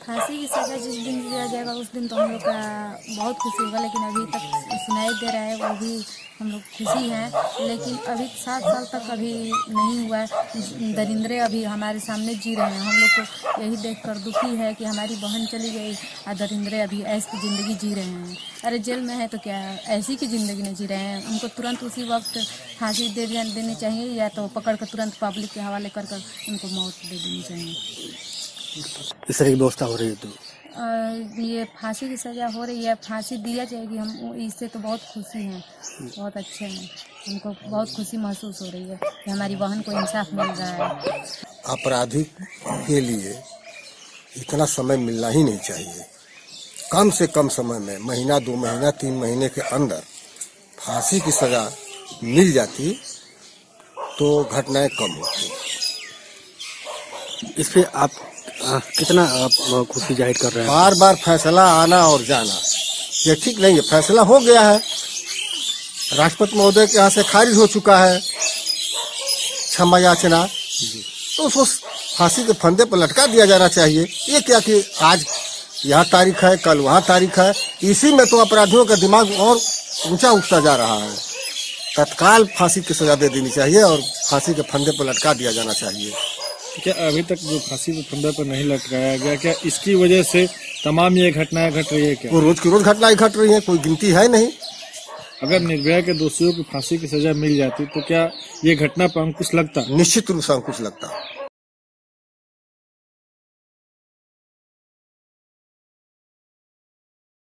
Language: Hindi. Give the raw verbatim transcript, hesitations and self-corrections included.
फांसी की सज़ा जिस दिन दिया जाएगा उस दिन तो हम लोग का बहुत खुशी होगा, लेकिन अभी तक सुनाई दे रहा है वो भी हम लोग खुशी हैं। लेकिन अभी सात साल तक अभी नहीं हुआ है। दरिंद्रे अभी हमारे सामने जी रहे हैं। हम लोग को यही देखकर दुखी है कि हमारी बहन चली गई और दरिंद्रे अभी ऐसी की ज़िंदगी जी रहे हैं। अरे जेल में है तो क्या ऐसी की ज़िंदगी नहीं जी रहे हैं। उनको तुरंत उसी वक्त फांसी दे देनी चाहिए या तो पकड़ कर तुरंत पब्लिक के हवाले कर कर उनको मौत दे देनी चाहिए। इस तरह की व्यवस्था हो रही है तो आ, ये फांसी की सज़ा हो रही है, फांसी दिया जाएगी। हम इससे तो बहुत खुशी हैं, बहुत अच्छे हैं। हमको बहुत खुशी महसूस हो रही है कि हमारी बहन को इंसाफ मिल रहा है। अपराधी के लिए इतना समय मिलना ही नहीं चाहिए। कम से कम समय में महीना दो महीना तीन महीने के अंदर फांसी की सज़ा मिल जाती तो घटनाएं कम होती। इस पे आप आ, कितना आप खुशी जाहिर कर रहे हैं? बार बार फैसला आना और जाना ये ठीक नहीं है। फैसला हो गया है, राष्ट्रपति महोदय के यहाँ से खारिज हो चुका है क्षमा याचना, तो उसको फांसी के फंदे पर लटका दिया जाना चाहिए। ये क्या कि आज यहाँ तारीख है कल वहाँ तारीख है, इसी में तो अपराधियों का दिमाग और ऊंचा उठता जा रहा है। तत्काल फांसी की सजा दे देनी चाहिए और फांसी के फंदे पर लटका दिया जाना चाहिए। क्या अभी तक जो फांसी के फंदे पर नहीं लटकाया गया, क्या इसकी वजह से तमाम ये घटनाएं घट रही है? क्या वो रोज की रोज घटनाएं घट रही हैं, कोई गिनती है नहीं। अगर निर्भया के दोषियों को फांसी की सजा मिल जाती तो क्या ये घटना पर अंकुश लगता? निश्चित रूप से अंकुश लगता।